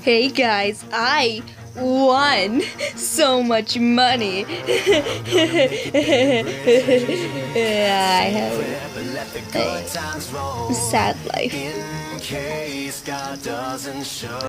Hey guys, I won so much money. I have a sad life.